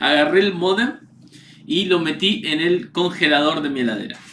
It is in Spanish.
agarré el modem y lo metí en el congelador de mi heladera.